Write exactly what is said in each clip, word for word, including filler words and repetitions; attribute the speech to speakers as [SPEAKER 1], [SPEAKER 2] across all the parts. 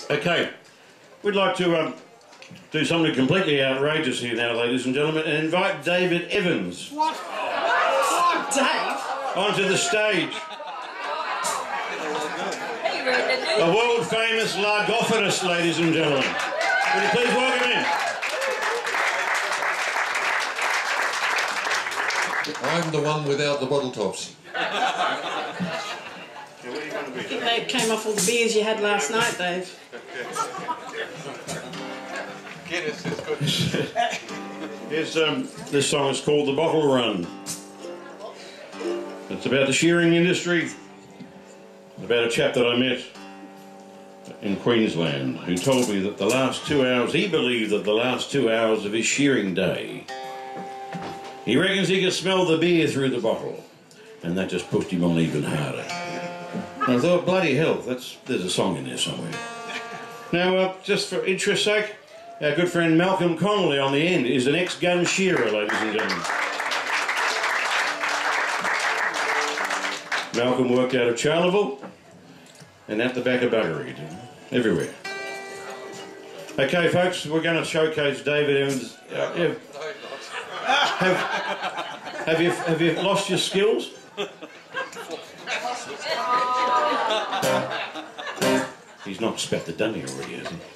[SPEAKER 1] Okay, we'd like to um, do something completely outrageous here now, ladies and gentlemen, and invite David Evans.
[SPEAKER 2] What? What, Dave?
[SPEAKER 1] Onto the stage. A world-famous largophodist, ladies and gentlemen. Would you please welcome him?
[SPEAKER 3] I'm the one without the bottle tops.
[SPEAKER 2] I think they came off all the beers you had last night, Dave.
[SPEAKER 3] Guinness is good.
[SPEAKER 1] Here's, um, this song is called The Bottle Run. It's about the shearing industry. About a chap that I met in Queensland who told me that the last two hours, he believed that the last two hours of his shearing day, he reckons he could smell the beer through the bottle, and that just pushed him on even harder. And I thought, bloody hell, that's, there's a song in there somewhere. Now, uh, just for interest's sake, our good friend Malcolm Connolly on the end is an ex-gun shearer, ladies and gentlemen. Malcolm worked out of Charleville and out the back of Buggery, everywhere. Okay, folks, we're going to showcase David Evans. Uh, yeah. Have, have you have you lost your skills? He's not spat the dummy already, has he?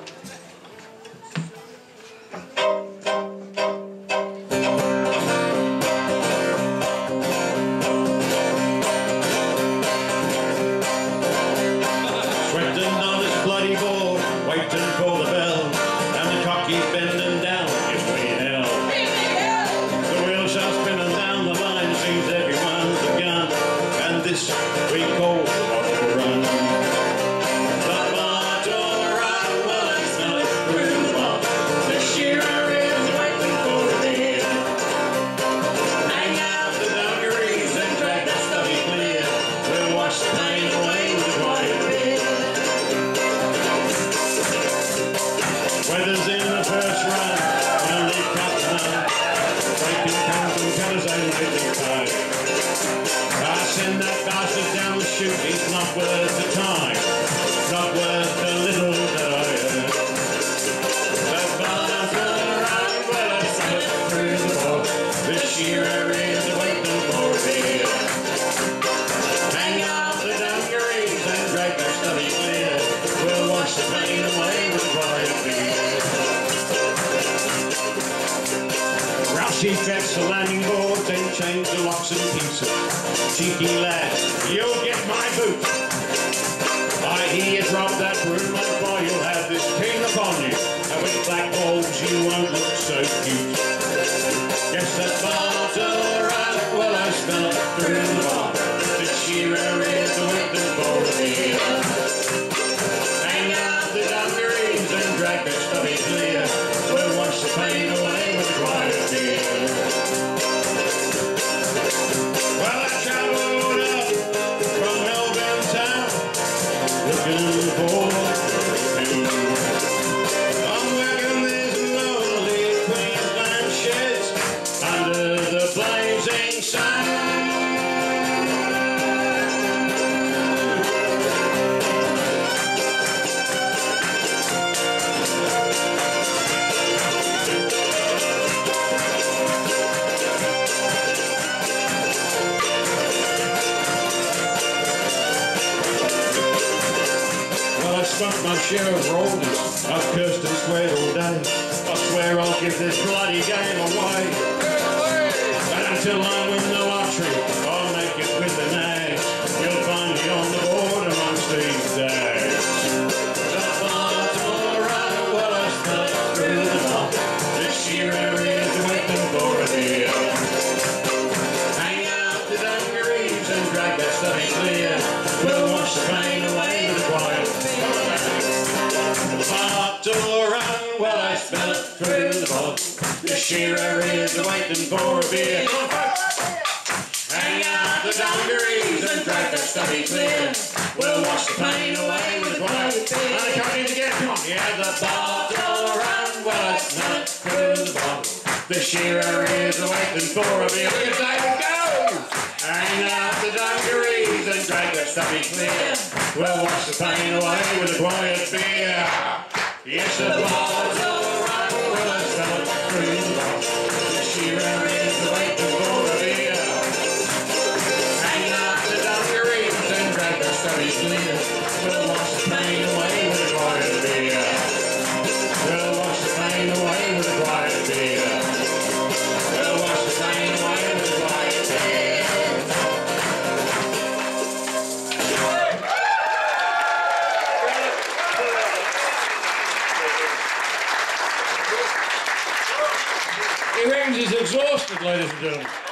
[SPEAKER 1] She fetched the landing boards and changed the locks and pieces. Cheeky lad, you'll get my boot. I hear you drop that broom, and boy, you'll have this king upon you. And with black balls, you won't look so cute. Guess that bottle right, well, I smell it through the bar. The shearer is waiting for a beer. Hang out the dungarees and drag that stubby clear. We'll wash the pain away with a quiet beer. Well, I travelled up from Melbourne town looking for you. I'm working these lonely Queensland sheds under the blazing sun. Spunk my share of rollers, I've cursed and sweared all day. I swear I'll give this bloody game away. And until I win the lottery, I'll make it with the nags. You'll find me on the board amongst these days. The bottle run, well I smell it through the bottle. This shearer is waiting for a beer. Hang out the dungarees and drag that stubby clear. We'll wash the pain away with a quiet beer. Bottle run, well I smell it through the bottle. The shearer is waiting for a beer. Hang out the dungarees and drag that stubby clear. We'll wash the pain away with a quiet beer. And come in again, come on. Yeah, the bottle run, well I smell it through the bottle. The shearer is waiting for a beer. Look at David go! Hang out the dungarees and drag that stubby clear. We'll wash the pain away with a quiet beer. Yes, the ball's all right, well, I fell it through the bar. She ran in the wait to go to beer. Hanging out the dungarees and dragged her studies clear. We'll wash the pain away with a quiet beer. We'll wash the pain away with a quiet beer. We'll wash the pain away with a quiet beer. He reckons he's exhausted, ladies and gentlemen.